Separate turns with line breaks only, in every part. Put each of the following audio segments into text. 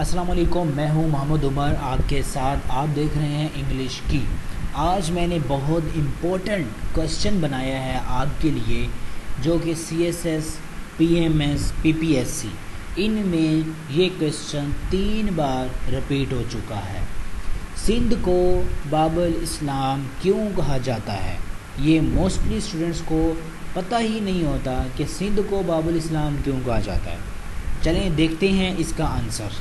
السلام علیکم، میں ہوں محمد عمر آپ کے ساتھ. آپ دیکھ رہے ہیں انگلش کی. آج میں نے بہت امپورٹنٹ کوسچن بنایا ہے آپ کے لیے، جو کہ CSS PMS PPSC ان میں یہ کوسچن 3 بار رپیٹ ہو چکا ہے. سندھ کو باب الاسلام کیوں کہا جاتا ہے؟ یہ موسٹلی اسٹوڈنٹس کو پتہ ہی نہیں ہوتا کہ سندھ کو باب الاسلام کیوں کہا جاتا ہے. چلیں دیکھتے ہیں اس کا آنسر.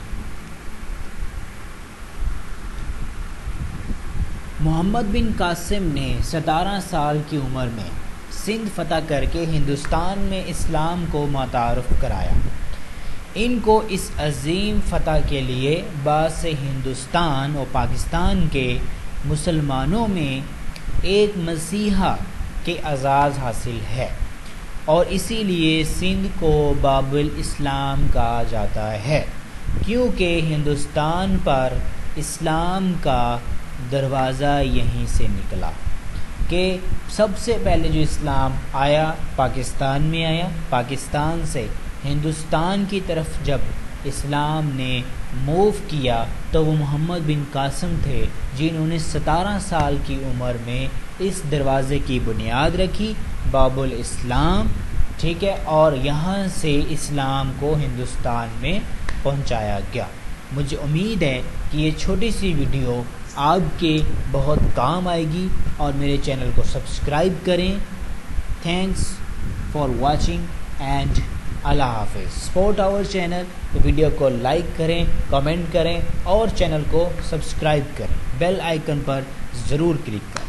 محمد بن قاسم نے 17 سال کی عمر میں سندھ فتح کر کے ہندوستان میں اسلام کو متعارف کرایا. ان کو اس عظیم فتح کے لیے باعث ہندوستان اور پاکستان کے مسلمانوں میں ایک مسیحا کے اعزاز حاصل ہے، اور اسی لیے سندھ کو باب الاسلام کہا جاتا ہے، کیونکہ ہندوستان پر اسلام کا دروازہ یہیں سے نکلا. کہ سب سے پہلے جو اسلام آیا پاکستان میں آیا، پاکستان سے ہندوستان کی طرف جب اسلام نے موو کیا تو وہ محمد بن قاسم تھے، جنہوں نے 17 سال کی عمر میں اس دروازے کی بنیاد رکھی، باب الاسلام. ٹھیک ہے، اور یہاں سے اسلام کو ہندوستان میں پہنچایا گیا. مجھے امید ہے کہ یہ چھوٹی سی ویڈیو آپ کے بہت کام آئے گی، اور میرے چینل کو سبسکرائب کریں. تھینکس فار واچنگ اینڈ اللہ حافظ. Support our channel. ویڈیو کو لائک کریں، کمنٹ کریں اور چینل کو سبسکرائب کریں. بیل آئیکن پر ضرور کلک کریں.